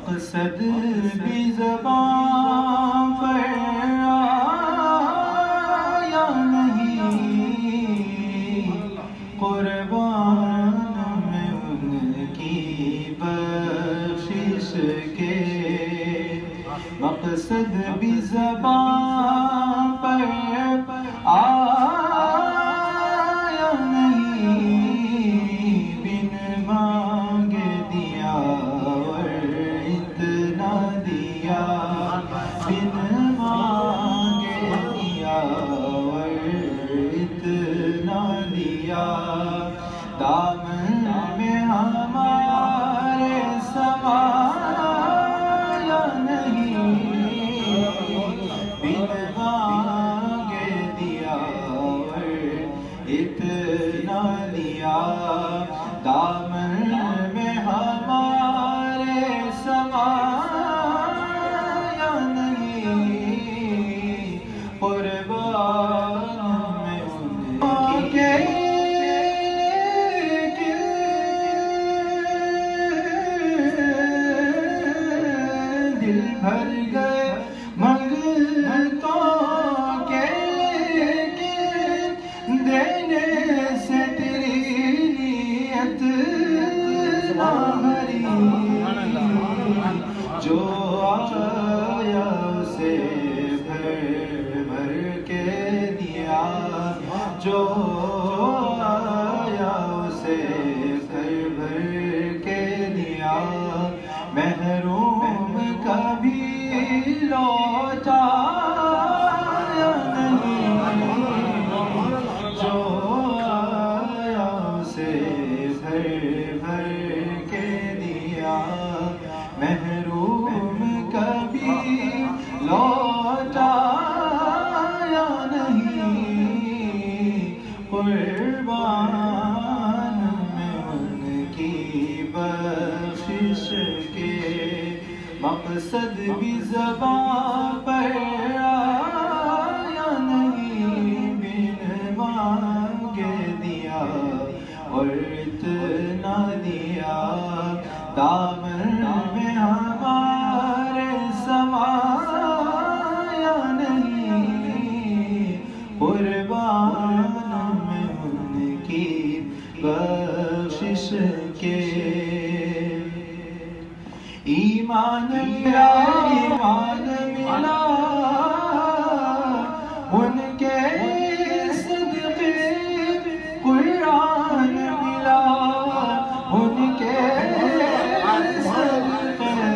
مقصد بھی زبان پر آیا نہیں، قربان میں ان کی بخشش کے۔ مقصد بھی زبان پر آیا نہیں، بن مانگے دیا اور اتنا دیا، بن مانگے دیا اور اتنا دیا۔ دامن میں ہمارے سمایا نہیں، بن مانگے دیا اور اتنا دیا۔ دامن میں ہمارے سمایا نہیں، قربان میں ان کے دل بھر گئے منگتوں کے، لیکن دینے سے تیری نیت نہ ہری۔ جو آیا اسے بھر بھر کے دیا، جو آیا اسے بھر بھر کے دیا۔ محروم کبھی لوٹا نہیں، جو آیا اسے بھر بھر کے دیا۔ محروم کبھی لوٹا نہیں، قربان میں ان کی بخشش کے۔ مقصد بھی زبان پر آیا نہیں، بن مانگے دیا اور اتنا دیا۔ دامن میں ہمارے سمایا نہیں، قربان میں ان کی بخشش کے۔ ایمان ملا، ایمان ملا ان کے صدقے، قرآن ملا ان کے صدقے،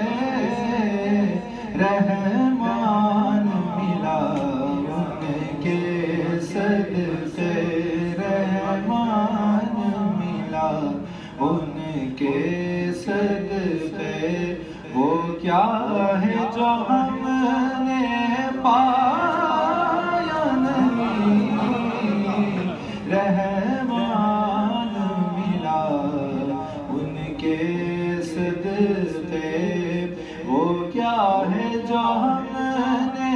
رحمان ملا ان کے صدقے، رحمان ملا ان کے صدقے۔ وہ کیا ہے جو ہم نے پایا نہیں، رحمان ملا ان کے صدقے۔ وہ کیا ہے جو ہم نے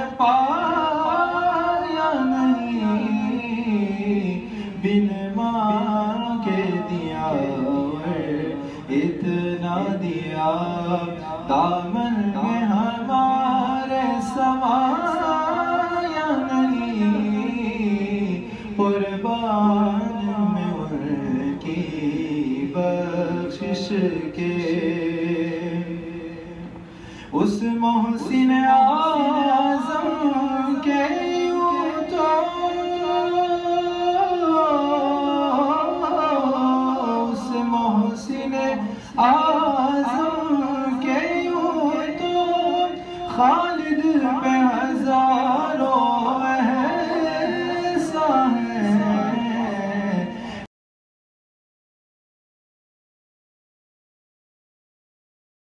پایا نہیں، بن مانگے دیا اتنا دیا۔ دامن میں ہمارے سمایا نہیں، قربان میں ان کی بخشش کے۔ اس محسن اعظم کے یوں تو اس محسن اعظم کے یوں تو خالد پہ